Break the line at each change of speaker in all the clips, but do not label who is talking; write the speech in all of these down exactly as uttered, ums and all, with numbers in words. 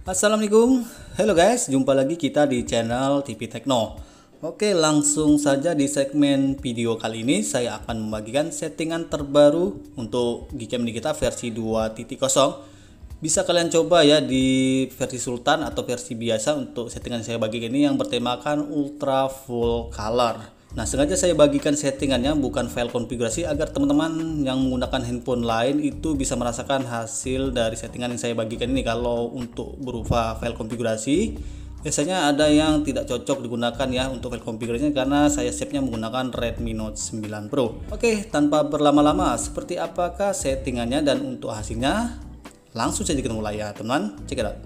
Assalamualaikum, halo guys, jumpa lagi kita di channel T V Tekno. Oke, langsung saja di segmen video kali ini saya akan membagikan settingan terbaru untuk Gcam kita versi dua titik nol. Bisa kalian coba ya di versi Sultan atau versi biasa. Untuk settingan saya bagikan ini yang bertemakan Ultra Full Color. Nah, sengaja saya bagikan settingannya bukan file konfigurasi agar teman-teman yang menggunakan handphone lain itu bisa merasakan hasil dari settingan yang saya bagikan ini. Kalau untuk berupa file konfigurasi biasanya ada yang tidak cocok digunakan ya untuk file konfigurasinya karena saya save-nya menggunakan Redmi Note sembilan Pro. Oke, tanpa berlama-lama, seperti apakah settingannya dan untuk hasilnya? Langsung saja kita mulai ya teman, check it out.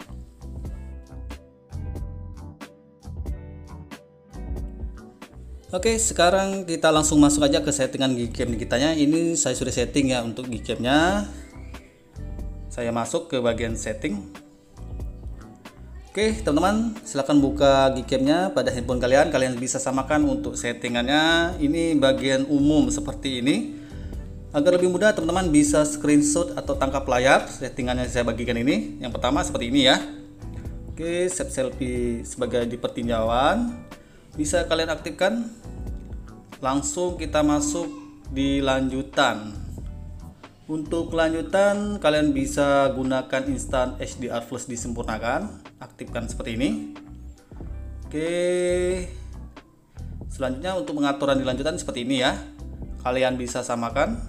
Oke, sekarang kita langsung masuk aja ke settingan Gcam kitanya. Ini saya sudah setting ya untuk Gcamnya. Saya masuk ke bagian setting. Oke teman-teman, silahkan buka Gcamnya pada handphone kalian. Kalian bisa samakan untuk settingannya. Ini bagian umum seperti ini. Agar lebih mudah teman-teman bisa screenshot atau tangkap layar settingannya saya bagikan ini. Yang pertama seperti ini ya. Oke, save selfie sebagai di pertinjauan bisa kalian aktifkan. Langsung kita masuk di lanjutan. Untuk lanjutan kalian bisa gunakan instant H D R flash disempurnakan, aktifkan seperti ini. Oke, selanjutnya untuk pengaturan di lanjutan seperti ini ya, kalian bisa samakan.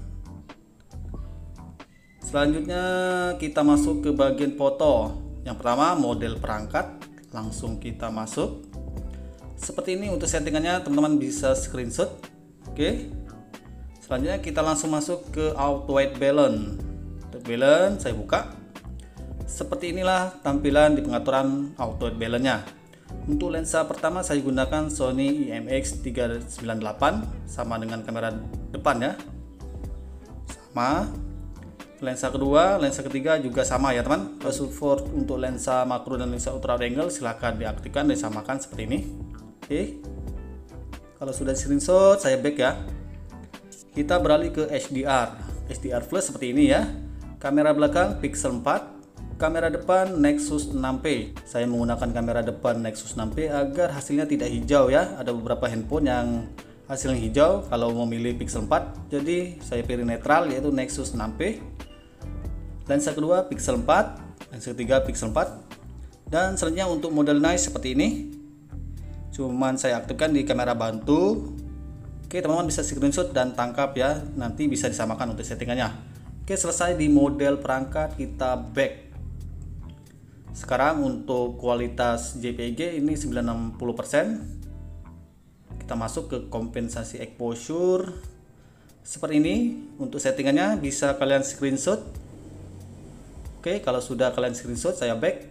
Selanjutnya kita masuk ke bagian foto. Yang pertama model perangkat, langsung kita masuk seperti ini. Untuk settingannya teman-teman bisa screenshot. Oke, selanjutnya kita langsung masuk ke auto white balance. Untuk balance saya buka. Seperti inilah tampilan di pengaturan auto white balance nya. Untuk lensa pertama saya gunakan Sony I M X tiga sembilan delapan, sama dengan kamera depan ya, sama. Lensa kedua, lensa ketiga juga sama ya teman. Support untuk lensa makro dan lensa ultra wide angle silahkan diaktifkan dan disamakan seperti ini. Oke, kalau sudah screenshot saya back ya. Kita beralih ke H D R H D R plus seperti ini ya. Kamera belakang Pixel empat, kamera depan Nexus enam P. Saya menggunakan kamera depan Nexus enam P agar hasilnya tidak hijau ya. Ada beberapa handphone yang hasilnya hijau kalau memilih Pixel empat, jadi saya pilih netral yaitu Nexus enam P. Lensa kedua Pixel empat, lensa ketiga Pixel empat, dan selanjutnya untuk model nice seperti ini. Cuman saya aktifkan di kamera bantu. Oke teman-teman bisa screenshot dan tangkap ya, nanti bisa disamakan untuk settingannya. Oke, selesai di model perangkat, kita back. Sekarang untuk kualitas J P G ini sembilan puluh enam puluh persen. Kita masuk ke kompensasi exposure seperti ini. Untuk settingannya bisa kalian screenshot. Oke, kalau sudah kalian screenshot saya back.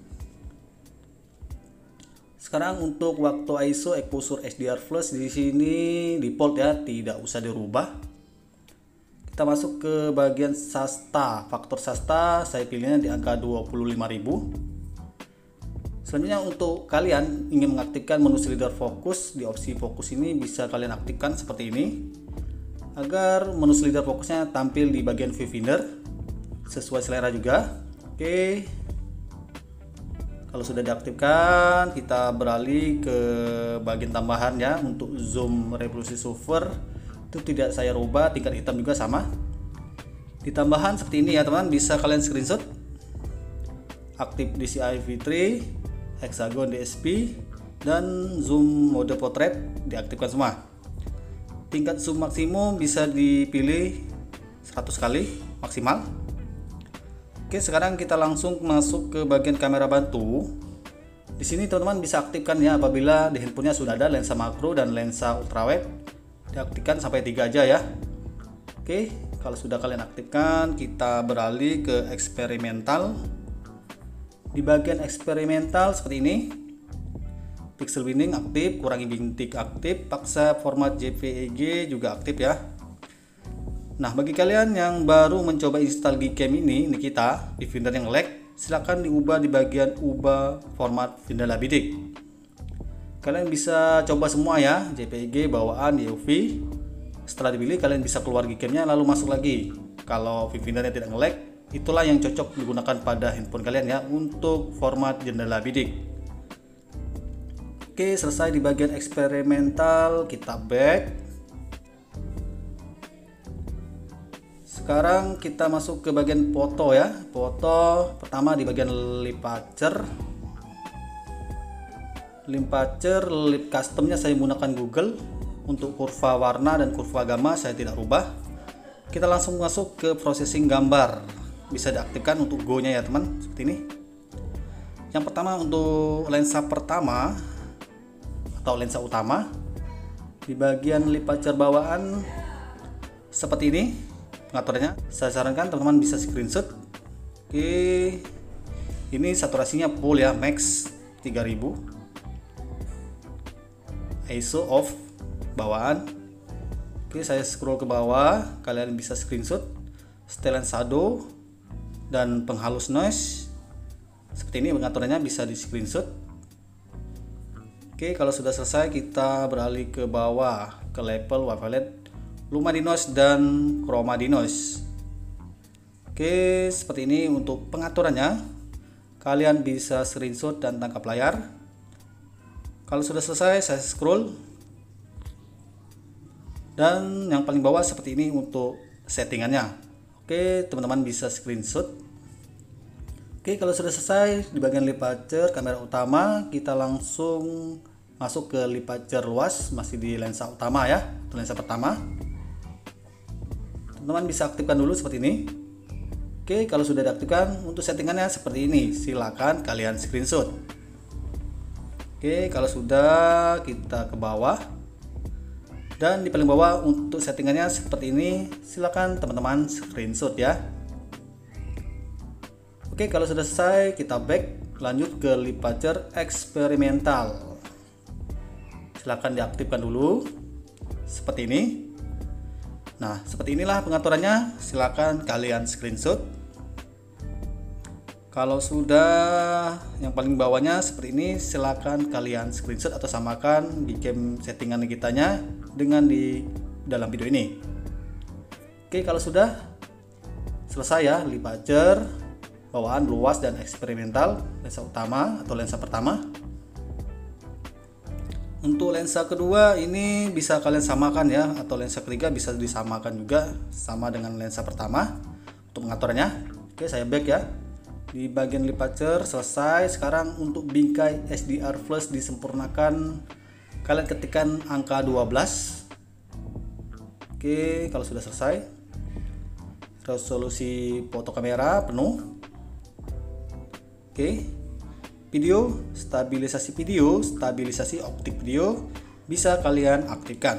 Sekarang untuk waktu I S O exposure H D R flash di sini default ya, tidak usah dirubah. Kita masuk ke bagian Shasta, faktor Shasta saya pilihnya di angka dua puluh lima ribu. Selanjutnya untuk kalian ingin mengaktifkan menu slider fokus, di opsi fokus ini bisa kalian aktifkan seperti ini agar menu slider fokusnya tampil di bagian viewfinder sesuai selera juga. Oke, kalau sudah diaktifkan kita beralih ke bagian tambahan ya. Untuk zoom revolusi software itu tidak saya rubah, tingkat hitam juga sama. Di tambahan seperti ini ya teman, bisa kalian screenshot. Aktif D C I V tiga, hexagon D S P, dan zoom mode portrait diaktifkan semua. Tingkat zoom maksimum bisa dipilih seratus kali maksimal. Oke, sekarang kita langsung masuk ke bagian kamera bantu. Di sini teman-teman bisa aktifkan ya apabila di handphonenya sudah ada lensa makro dan lensa ultrawide. Diaktifkan sampai tiga aja ya. Oke, kalau sudah kalian aktifkan, kita beralih ke eksperimental. Di bagian eksperimental seperti ini. Pixel binning aktif, kurangi bintik aktif, paksa format J P G juga aktif ya. Nah, bagi kalian yang baru mencoba install Gcam ini, ini kita di Finder yang lag, silahkan diubah di bagian ubah format jendela bidik. Kalian bisa coba semua ya, J P G, bawaan, U V. Setelah dipilih, kalian bisa keluar Gcamnya lalu masuk lagi. Kalau Vindernya tidak nge-lag, Itulah yang cocok digunakan pada handphone kalian ya untuk format jendela bidik. Oke, selesai di bagian eksperimental, kita back. Sekarang kita masuk ke bagian foto ya. Foto pertama di bagian lip aperture. Lip aperture, lip customnya saya menggunakan Google. Untuk kurva warna dan kurva gamma saya tidak rubah. Kita langsung masuk ke processing gambar. Bisa diaktifkan untuk go nya ya teman, seperti ini. Yang pertama untuk lensa pertama atau lensa utama, di bagian lip aperture bawaan seperti ini pengaturannya. Saya sarankan teman-teman bisa screenshot. Oke, ini saturasinya full ya, max tiga ribu, I S O off bawaan. Oke, saya scroll ke bawah, kalian bisa screenshot setelan shadow dan penghalus noise. Seperti ini pengaturannya, bisa di screenshot. Oke, kalau sudah selesai kita beralih ke bawah ke level wavelet, luminance dan chromadinoise. Oke, seperti ini untuk pengaturannya. Kalian bisa screenshot dan tangkap layar. Kalau sudah selesai saya scroll. Dan yang paling bawah seperti ini untuk settingannya. Oke, teman-teman bisa screenshot. Oke, kalau sudah selesai di bagian lip aperture kamera utama, kita langsung masuk ke lip aperture luas, masih di lensa utama ya, lensa pertama. Teman-teman bisa aktifkan dulu seperti ini. Oke, kalau sudah diaktifkan, untuk settingannya seperti ini, silakan kalian screenshot. Oke, kalau sudah kita ke bawah, dan di paling bawah untuk settingannya seperti ini, silakan teman-teman screenshot ya. Oke, kalau sudah selesai kita back, lanjut ke lip aperture eksperimental. Silakan diaktifkan dulu seperti ini. Nah, seperti inilah pengaturannya, silakan kalian screenshot. Kalau sudah yang paling bawahnya seperti ini, silakan kalian screenshot atau samakan di game settingan kitanya dengan di dalam video ini. Oke, kalau sudah selesai ya lip aperture bawaan luas dan eksperimental, lensa utama atau lensa pertama. Untuk lensa kedua ini bisa kalian samakan ya, atau lensa ketiga bisa disamakan juga sama dengan lensa pertama untuk pengaturannya. Oke, saya back ya. Di bagian lip aperture selesai. Sekarang untuk bingkai H D R flash disempurnakan, kalian ketikkan angka dua belas. Oke, kalau sudah selesai, resolusi foto kamera penuh. Oke, video, stabilisasi video, stabilisasi optik video bisa kalian aktifkan.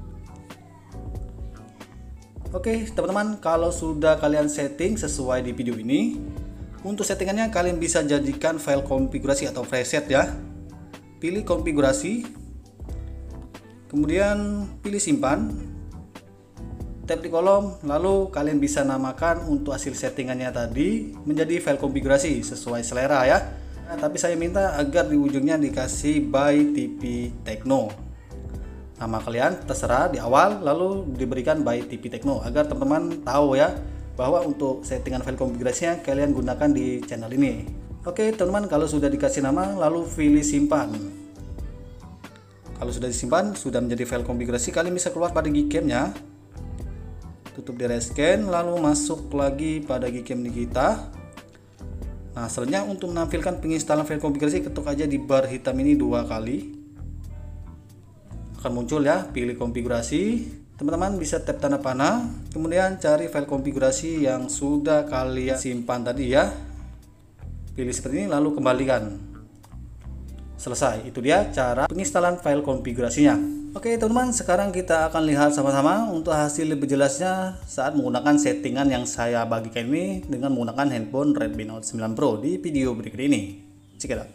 Oke teman-teman, kalau sudah kalian setting sesuai di video ini, untuk settingannya kalian bisa jadikan file konfigurasi atau preset ya. Pilih konfigurasi, kemudian pilih simpan, tap di kolom, lalu kalian bisa namakan untuk hasil settingannya tadi menjadi file konfigurasi sesuai selera ya. Nah, tapi saya minta agar di ujungnya dikasih by T P Tekno. Nama kalian terserah di awal, lalu diberikan by T P Tekno agar teman-teman tahu ya bahwa untuk settingan file konfigurasinya kalian gunakan di channel ini. Oke teman-teman, kalau sudah dikasih nama lalu pilih simpan. Kalau sudah disimpan, sudah menjadi file konfigurasi, kalian bisa keluar pada Gcam-nya. Tutup di rescan, lalu masuk lagi pada Gcam kita. Nah, selanjutnya untuk menampilkan penginstalan file konfigurasi, ketuk aja di bar hitam ini dua kali. Akan muncul ya, pilih konfigurasi. Teman-teman bisa tap tanda panah, kemudian cari file konfigurasi yang sudah kalian simpan tadi ya. Pilih seperti ini lalu kembalikan. Selesai, itu dia cara penginstalan file konfigurasinya. Oke teman-teman, sekarang kita akan lihat sama-sama untuk hasil lebih jelasnya saat menggunakan settingan yang saya bagikan ini dengan menggunakan handphone Redmi Note sembilan Pro di video berikut ini. Check it out.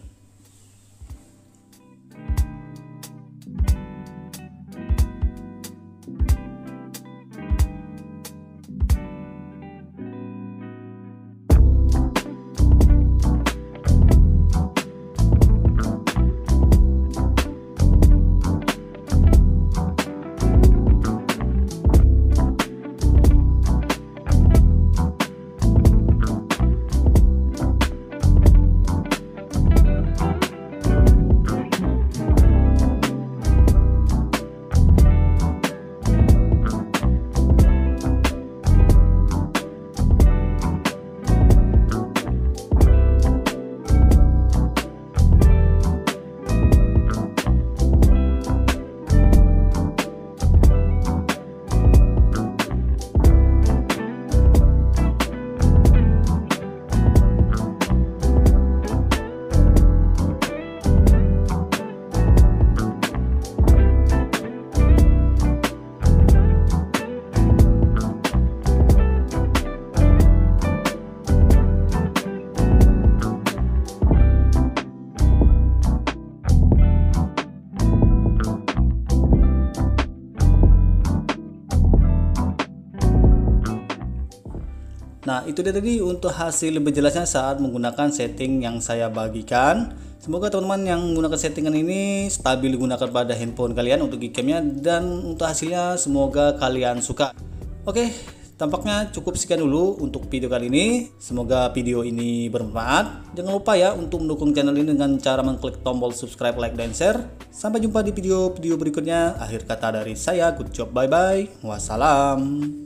itu dia tadi untuk hasil lebih jelasnya saat menggunakan setting yang saya bagikan. Semoga teman-teman yang menggunakan settingan ini stabil digunakan pada handphone kalian untuk gcam-nya, dan untuk hasilnya semoga kalian suka. Oke, tampaknya cukup sekian dulu untuk video kali ini. Semoga video ini bermanfaat. Jangan lupa ya untuk mendukung channel ini dengan cara mengklik tombol subscribe, like, dan share. Sampai jumpa di video-video berikutnya. Akhir kata dari saya, good job, bye-bye. Wassalam.